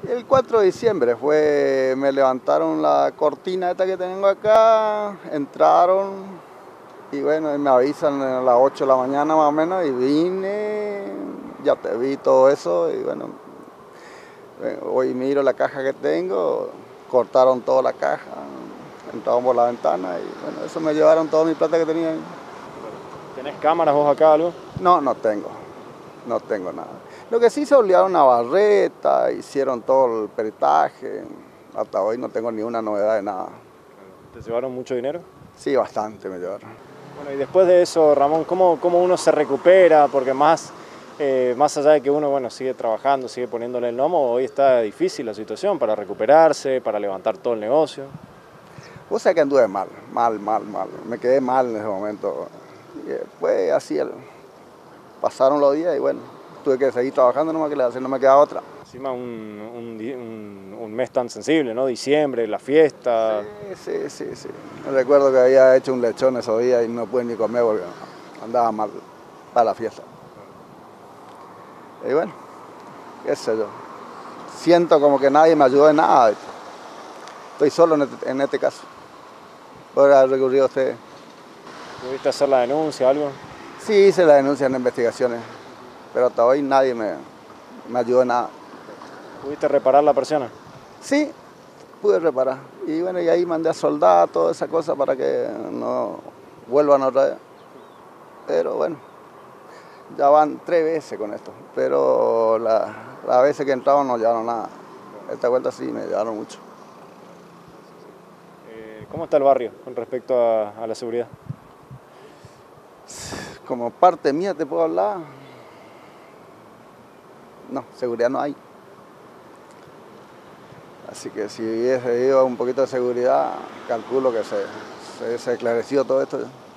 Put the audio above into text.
El 4 de diciembre me levantaron la cortina esta que tengo acá, entraron y bueno, y me avisan a las 8 de la mañana más o menos y vine, ya te vi todo eso y bueno, hoy miro la caja que tengo, cortaron toda la caja, entraron por la ventana y bueno, eso me llevaron toda mi plata que tenía ahí. ¿Tenés cámaras vos acá, algo? No, no tengo nada. Lo que sí se olearon una barreta, hicieron todo el peritaje, hasta hoy no tengo ni una novedad de nada. ¿Te llevaron mucho dinero? Sí, bastante me llevaron. Bueno, y después de eso, Ramón, ¿cómo uno se recupera? Porque más allá de que uno, bueno, sigue trabajando, sigue poniéndole el lomo, hoy está difícil la situación para recuperarse, para levantar todo el negocio. O sea que anduve mal. Me quedé mal en ese momento. Y después así pasaron los días y bueno, tuve que seguir trabajando nomás que le hacía, no me quedaba otra. Encima un mes tan sensible, ¿no? Diciembre, la fiesta. Sí. Me recuerdo que había hecho un lechón esos días y no pude ni comer porque andaba mal para la fiesta. Y bueno, qué sé yo. Siento como que nadie me ayudó en nada. Estoy solo en este caso. ¿Por haber recurrido a usted? ¿Pudiste hacer la denuncia o algo? Sí, hice la denuncia en investigaciones, pero hasta hoy nadie me ayudó en nada. ¿Pudiste reparar la persiana? Sí, pude reparar. Y bueno, y ahí mandé a soldar toda esa cosa para que no vuelvan otra vez. Pero bueno, ya van 3 veces con esto. Pero las veces que entraban no llevaron nada. Esta vuelta sí me llevaron mucho. ¿Cómo está el barrio con respecto a la seguridad? Como parte mía te puedo hablar. No, seguridad no hay. Así que si hubiese ido un poquito de seguridad, calculo que se esclareció todo esto.